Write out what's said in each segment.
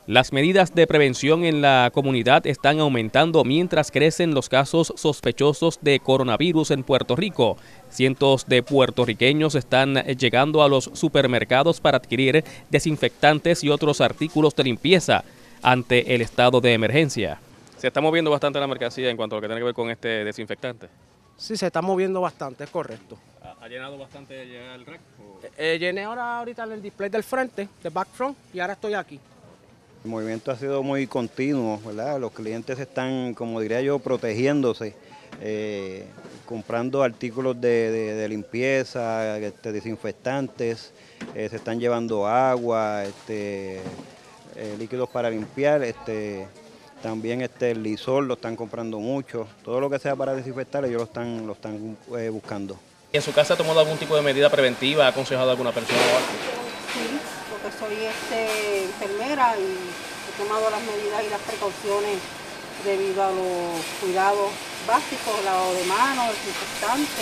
Las medidas de prevención en la comunidad están aumentando mientras crecen los casos sospechosos de coronavirus en Puerto Rico. Cientos de puertorriqueños están llegando a los supermercados para adquirir desinfectantes y otros artículos de limpieza ante el estado de emergencia. Se está moviendo bastante la mercancía en cuanto a lo que tiene que ver con este desinfectante. Sí, se está moviendo bastante, es correcto. ¿Ha llenado bastante el rack? Llené ahorita el display del frente, de back front, y ahora estoy aquí. El movimiento ha sido muy continuo, ¿verdad? Los clientes están, como diría yo, protegiéndose, comprando artículos de limpieza, desinfectantes, se están llevando agua, líquidos para limpiar, también el Lysol lo están comprando mucho. Todo lo que sea para desinfectar ellos lo están buscando. ¿En su casa ha tomado algún tipo de medida preventiva? ¿Ha aconsejado a alguna persona o algo? Sí, porque soy enfermera y he tomado las medidas y las precauciones debido a los cuidados básicos, lavado de manos, desinfectante,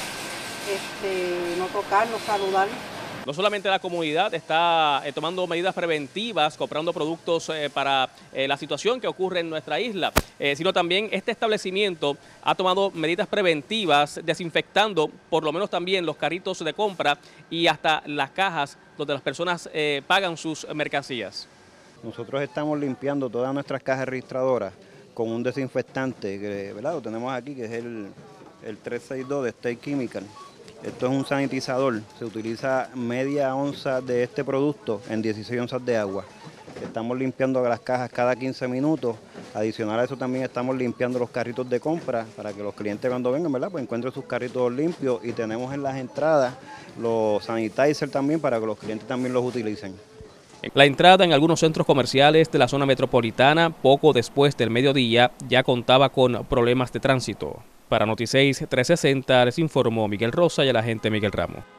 no tocar, no saludar. No solamente la comunidad está tomando medidas preventivas, comprando productos para la situación que ocurre en nuestra isla, sino también este establecimiento ha tomado medidas preventivas, desinfectando por lo menos también los carritos de compra y hasta las cajas donde las personas pagan sus mercancías. Nosotros estamos limpiando todas nuestras cajas registradoras con un desinfectante, ¿verdad? Lo tenemos aquí, que es el 362 de State Chemical. Esto es un sanitizador, se utiliza media onza de este producto en 16 onzas de agua. Estamos limpiando las cajas cada 15 minutos. Adicional a eso también estamos limpiando los carritos de compra para que los clientes cuando vengan, ¿verdad?, pues encuentren sus carritos limpios, y tenemos en las entradas los sanitizers también para que los clientes también los utilicen. La entrada en algunos centros comerciales de la zona metropolitana poco después del mediodía ya contaba con problemas de tránsito. Para Noti6 360 les informó Miguel Rosa y el agente Miguel Ramos.